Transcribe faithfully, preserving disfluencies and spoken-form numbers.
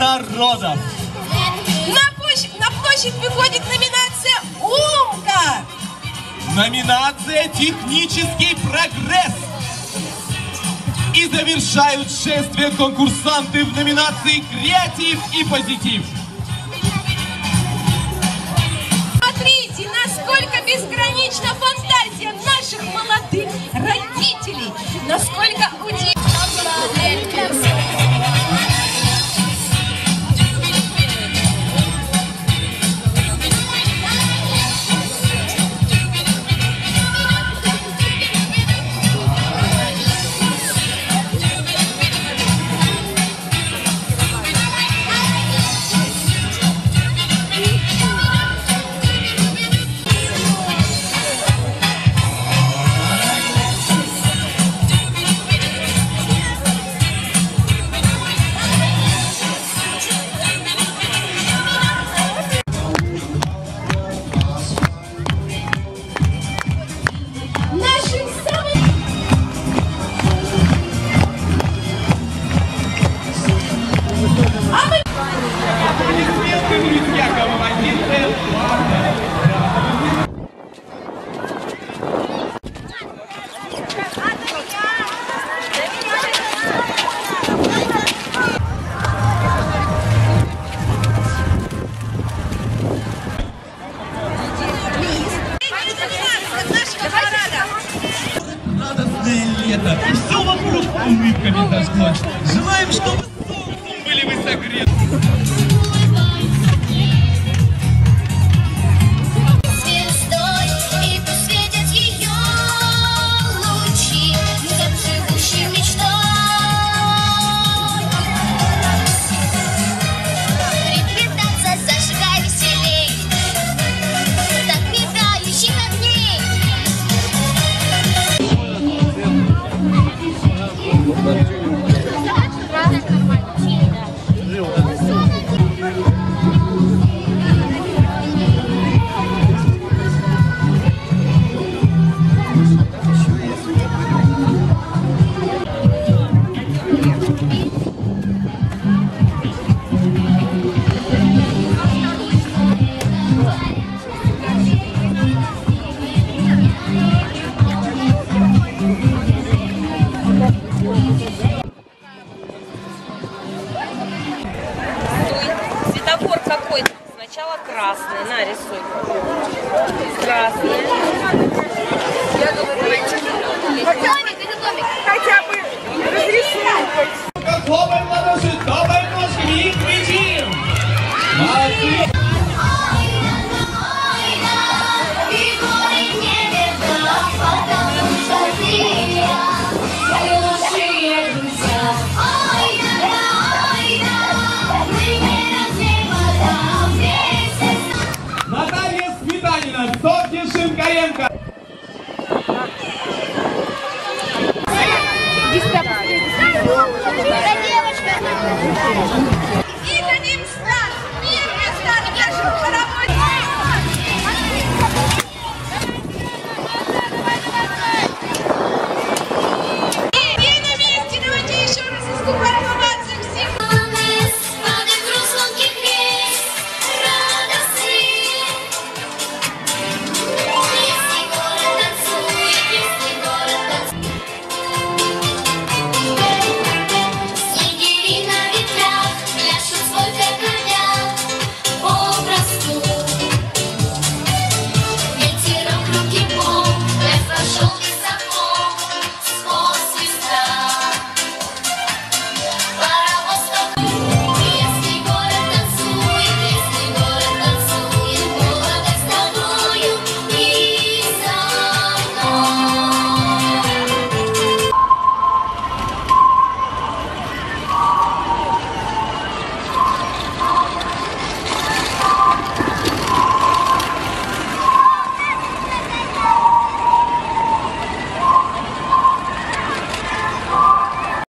народов. На площадь, на площадь выходит номинация «Умка». Номинация «Технический прогресс». И завершают шествие конкурсанты в номинации «Креатив и позитив». Смотрите, насколько безгранична фантазия наших молодых родителей, насколько удивительно. Лето, и все вокруг улыбками зажглось. Желаем, чтобы солнцем были вы согреты. Светофор какой-то. Сначала красный. На, рисуй. Красный. Я думаю, домик, это домик. Хотя бы разрисуй. Хлопаем в ладоши, топаем ножками и кричим. Молодцы! Наталья Сметанина, Софья Шинкаренко. И дадим старт!